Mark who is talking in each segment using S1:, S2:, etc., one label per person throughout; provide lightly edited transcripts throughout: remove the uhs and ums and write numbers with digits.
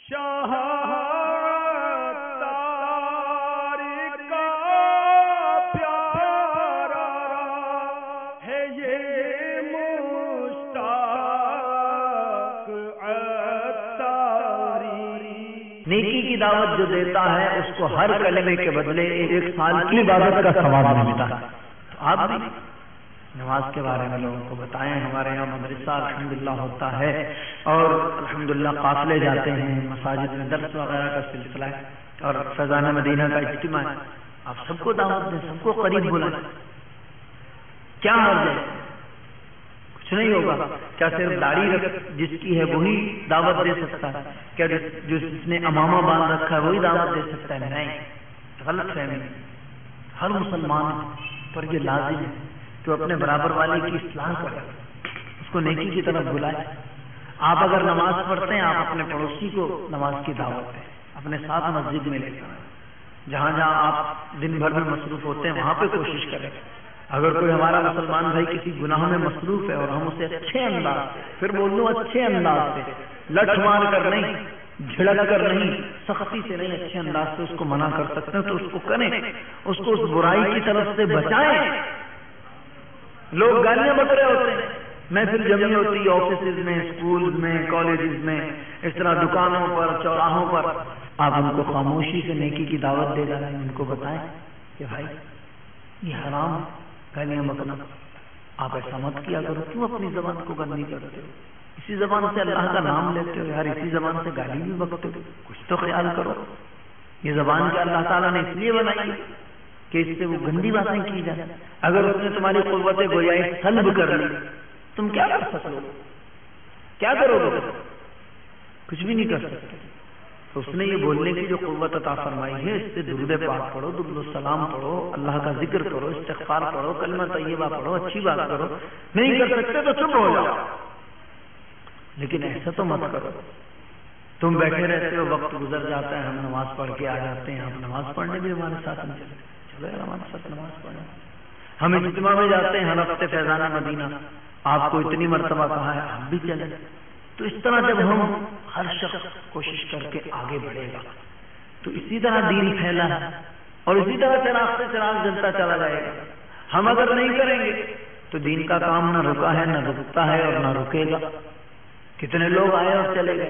S1: شاہ عطار کا پیارا ہے یہ مشتاق عطاری.
S2: نیکی کی دعوت جو دیتا ہے اس کو ہر کلمے کے بدلے 1 سال کی عبادت کا ثواب ملتا ہے. تو آپ بھی نماز کے بارے میں لوگوں کو بتائیں. ہمارے یہاں مدرسہ الحمدللہ ہوتا ہے اور الحمدللہ قافلے جاتے ہیں, مساجد میں درس وغیرہ کا سلسلہ ہے اور فیضان مدینہ کا اجتماع ہے. آپ سب کو دعوت دیں, سب کو قریب بلائیں. کیا حرج ہے؟ کچھ نہیں ہوگا. کیا صرف داڑھی جس کی ہے وہی دعوت دے سکتا ہے؟ کیا جس نے امامہ باندھ رکھا ہے وہی دعوت دے سکتا ہے؟ نہیں, غلط فہمی. ہر مسلمان پر یہ لازم ہے کہ اپنے برابر والے کی اصلاح کرے, اس کو نیکی کی طرف بلائے. آپ اگر نماز پڑھتے ہیں آپ اپنے پڑوسی کو نماز کی دعوت دیں, اپنے ساتھ مسجد میں لے کر. جہاں جہاں آپ دن بھر میں مصروف ہوتے ہیں وہاں پہ کوشش کریں. اگر کوئی ہمارا مسلمان بھائی کسی گناہ میں مصروف ہے اور ہم اسے اچھے انداز سے, پھر بول لوں اچھے انداز سے, لٹ مار کر نہیں, جھڑک کر نہیں, سختی سے نہیں, اچھے انداز سے اس کو منع کر سکتے ہیں تو اس کو کریں, اس کو اس برائی کی طرف سے بچائیں. لوگ گالیاں بک رہے ہوتے ہیں, محفل جمعی ہوتی ہے آفیسز میں, اسکول میں, کالجز میں, اس طرح دکانوں پر, چوراہوں پر. آپ ان کو خاموشی سے نیکی کی دعوت دے جائیں, ان کو بتائیں کہ بھائی یہ حرام گالیاں بکنا, آپ ایسا مت کیا کرو. کیوں اپنی زبان کو گندی کرتے ہو؟ اسی زبان سے اللہ کا نام لیتے ہو یار, اسی زبان سے گالی بھی بکتے ہو. کچھ تو خیال کرو. یہ زبان کیا اللہ تعالیٰ نے اس لیے بنائی کہ اس سے وہ گندی باتیں کی جائیں. اگر اس نے تمہاری قوت گویائی سلب کر لی, تم کیا کر سکتے ہو؟ کیا کرو گے؟ کچھ بھی نہیں کر سکتے. تو اس نے یہ بولنے کی جو قوت عطا فرمائی ہے, اس سے درود پاک پڑھو, درود السلام پڑھو, اللہ کا ذکر کرو, استغفار پڑھو, کلمہ طیبہ پڑھو, اچھی بات کرو. نہیں کر سکتے تو چپ ہو جاؤ, لیکن ایسا تو مت کرو. تم بیٹھے رہتے ہو, وقت گزر جاتا ہے, ہم نماز پڑھ کے آ جاتے ہیں, آپ نماز پڑھنے بھی ہمارے ساتھ نہیں چلے. چلو یار ہمارے ساتھ نماز پڑھیں. ہم اجتماع میں جاتے ہیں ہر ہفتے فیضان مدینہ, آپ کو اتنی مرتبہ کہا ہے, آپ بھی چلیں. تو اس طرح جب ہم ہر شخص کوشش کر کے آگے بڑھے گا تو اسی طرح دین پھیلا ہے اور اسی طرح چراغ سے چراغ جلتا چلا جائے گا. ہم اگر نہیں کریں گے تو دین کا کام نہ رکا ہے, نہ رکتا ہے اور نہ رکے گا. کتنے لوگ آئے اور چلے گئے,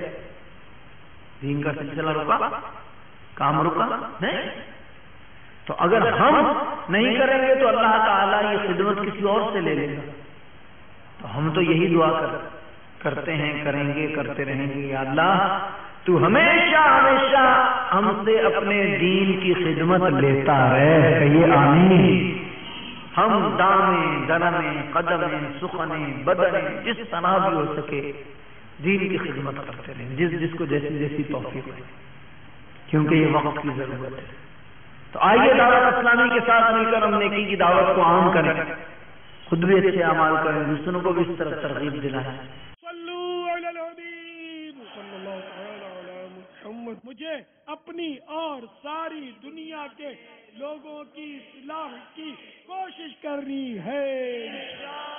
S2: دین کا سلسلہ رکا, کام رکا نہیں. تو اگر ہم نہیں کریں گے تو اللہ تعالیٰ یہ خدمت کسی اور سے لے لے گا. تو ہم تو یہی دعا کرتے ہیں, کریں گے, کرتے رہیں گے, یا اللہ تو ہمیشہ ہمیشہ ہم سے اپنے دین کی خدمت لیتا رہے. کہیے آمین. ہم دامیں, درمیں, قدمیں, سخنیں, بدنیں, جس طرح بھی ہو سکے دین کی خدمت کرتے رہیں, جس کو جیسی جیسی توفیق ہے, کیونکہ یہ وقت کی ضرورت ہے. تو آئیے دعوت اسلامی کے ساتھ مل کر ہم نیکی کی دعوت کو عام کریں, خود بھی اچھے اعمال کریں, دوسروں کو بھی اس طرف ترغیب دلائیں.
S1: مجھے اپنی اور ساری دنیا کے لوگوں کی اصلاح کی کوشش کرنی ہے.